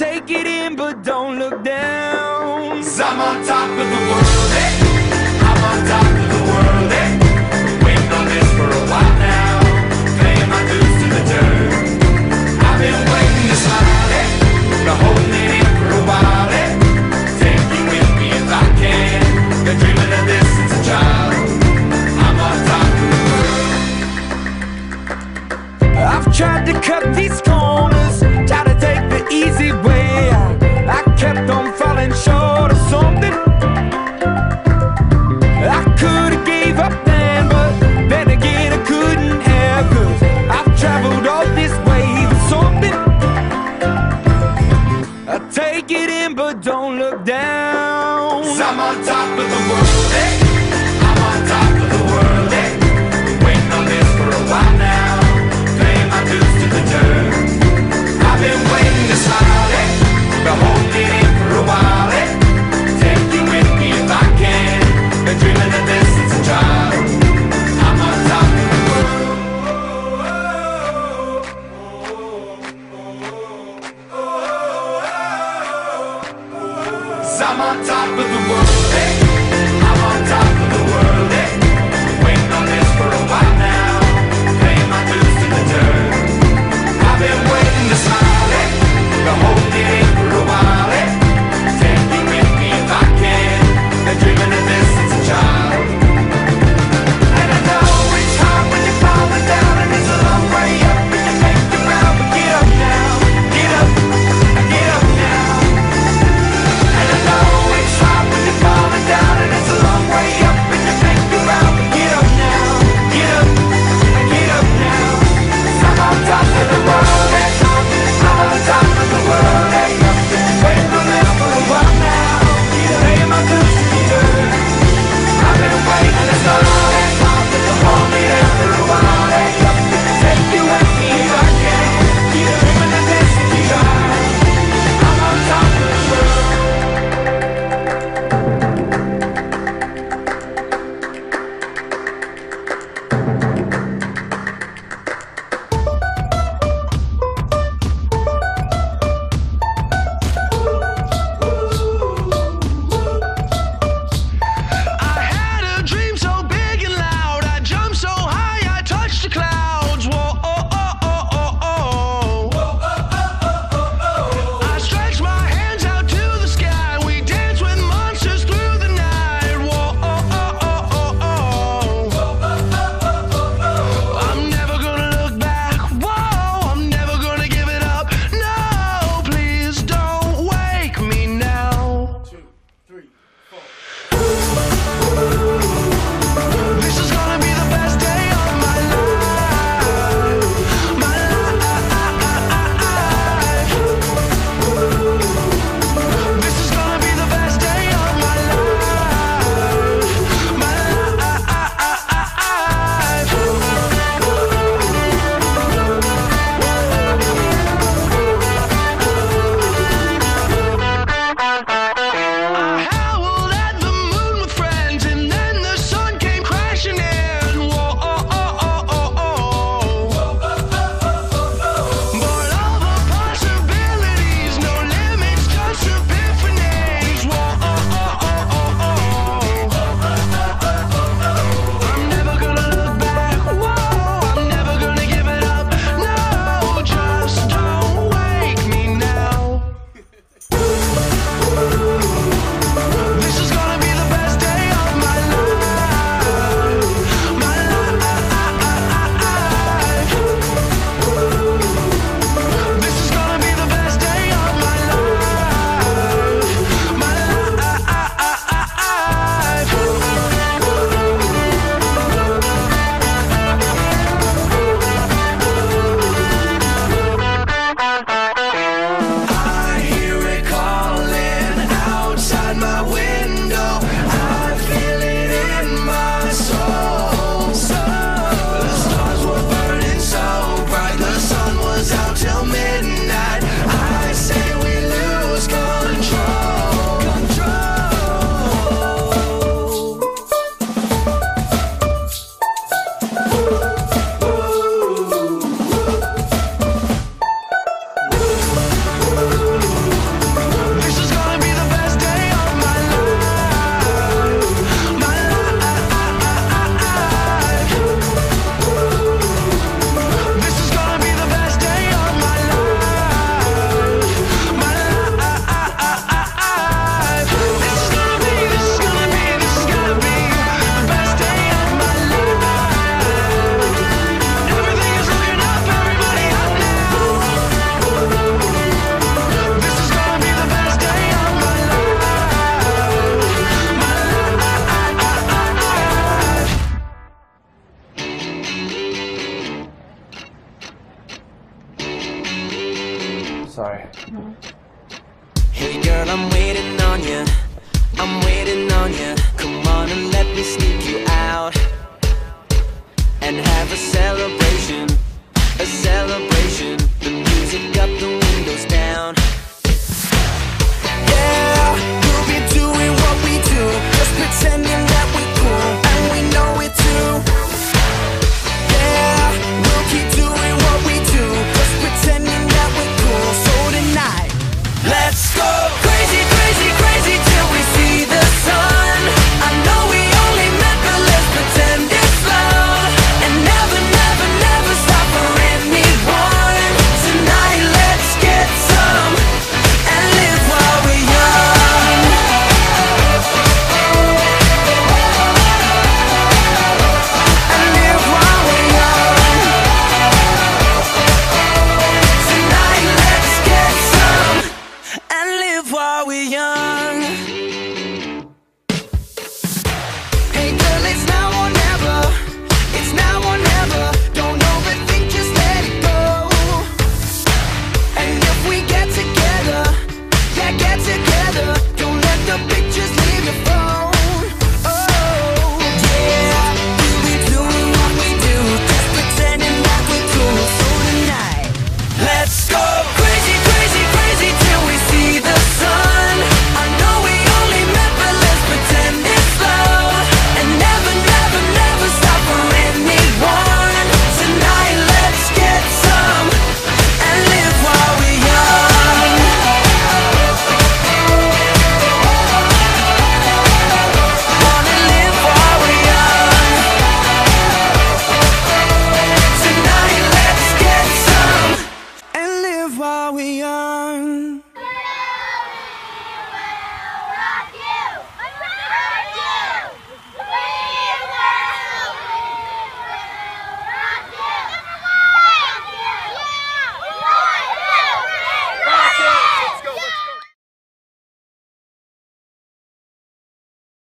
take it in, but don't look down. 'Cause I'm on top of the world, eh? I'm on top of the world, eh? Waiting on this for a while now, paying my dues to the dirt. I've been waiting to smile, eh? Been holding it in for a while, eh? Take you with me if I can. Been dreaming of this since a child. I'm on top of the world. I've tried to cut these corners, tried to take the easy way out. I kept on falling short of something. I could've gave up then, but then again I couldn't have. 'Cause I've traveled all this way for something. I take it in, but don't look down. 'Cause I'm on top of the world, eh? I'm on top of the world, eh? Been waiting on this for a while now, paying my dues to the dirt. I've been waiting to smile, eh? Been holding it in for a while, eh? Take you with me if I can. Been dreaming of this since a child. I'm on top of the world. 'Cause I'm on top of the world, eh? I'm on top of the world, eh? Waiting on this for a while now, paying my dues to the dirt. I've been waiting to smile, eh? Been holding it in for a while, eh? Take you with me if I can. Been dreaming of this since a child. And I know it's hard when you're falling down, and it's a long way up, and you make it round, but get up now, get up now. And I know it's hard when you're falling down. Hey girl, I'm waiting on you. I'm waiting on you. Come on and let me sneak you out and have a celebration, a celebration. The music up, the windows down. Yeah, we'll be doing what we do, just pretending that we're cool, and we know it too. Yeah, we'll keep doing what we do, just pretending that we're cool. So tonight, let's go.